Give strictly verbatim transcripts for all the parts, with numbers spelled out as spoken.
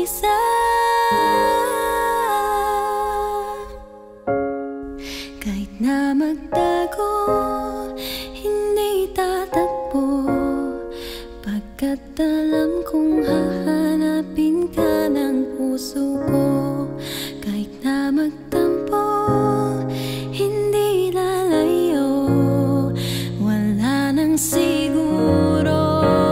mag-isa. Kahit na magtago, hindi tatakbo, pagkat alam kong hahanapin ka ng puso ko. Kahit na magtampo, hindi lalayo, wala nang siguro.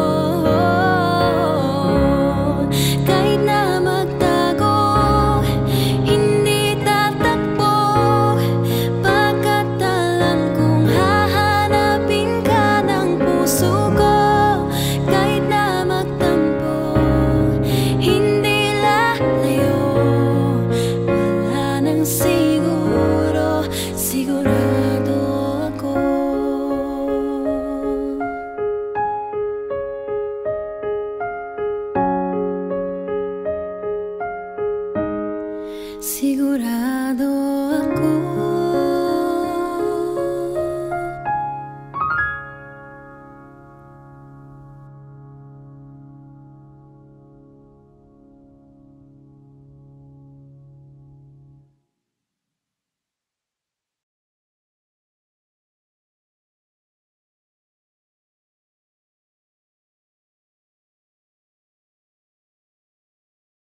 Kahit na magtago, hindi tatakbo, pagkat alam kong hahanapin ka ng puso ko. Kahit na magtampo, hindi lalayo, wala nang siguro, sigurado ako. Sigurado ako.